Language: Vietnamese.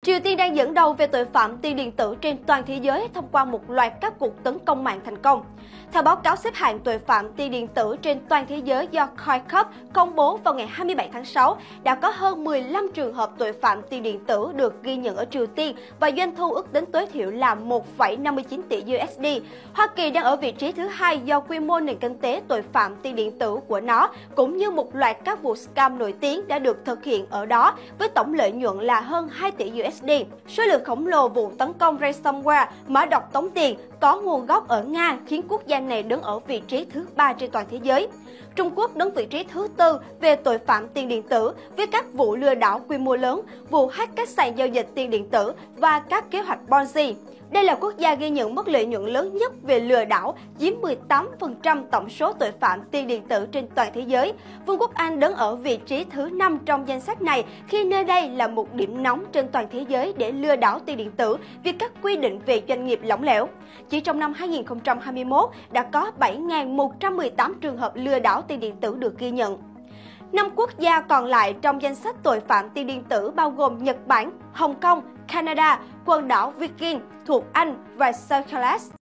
Triều Tiên đang dẫn đầu về tội phạm tiền điện tử trên toàn thế giới thông qua một loạt các cuộc tấn công mạng thành công. Theo báo cáo xếp hạng tội phạm tiền điện tử trên toàn thế giới do CoinCorp công bố vào ngày 27 tháng 6, đã có hơn 15 trường hợp tội phạm tiền điện tử được ghi nhận ở Triều Tiên và doanh thu ước tính tối thiểu là 1,59 tỷ USD. Hoa Kỳ đang ở vị trí thứ hai do quy mô nền kinh tế tội phạm tiền điện tử của nó, cũng như một loạt các vụ scam nổi tiếng đã được thực hiện ở đó, với tổng lợi nhuận là hơn 2 tỷ USD. Số lượng khổng lồ vụ tấn công ransomware, mã độc tống tiền, có nguồn gốc ở Nga khiến quốc gia này đứng ở vị trí thứ 3 trên toàn thế giới. Trung Quốc đứng vị trí thứ 4 về tội phạm tiền điện tử với các vụ lừa đảo quy mô lớn, vụ hack các sàn giao dịch tiền điện tử và các kế hoạch Ponzi. Đây là quốc gia ghi nhận mức lợi nhuận lớn nhất về lừa đảo, chiếm 18% tổng số tội phạm tiền điện tử trên toàn thế giới. Vương quốc Anh đứng ở vị trí thứ 5 trong danh sách này khi nơi đây là một điểm nóng trên toàn thế giới để lừa đảo tiền điện tử vì các quy định về doanh nghiệp lỏng lẻo. Chỉ trong năm 2021 đã có 7.118 trường hợp lừa đảo tiền điện tử được ghi nhận. 5 quốc gia còn lại trong danh sách tội phạm tiền điện tử bao gồm Nhật Bản, Hồng Kông, Canada, quần đảo Viking thuộc Anh và Seychelles.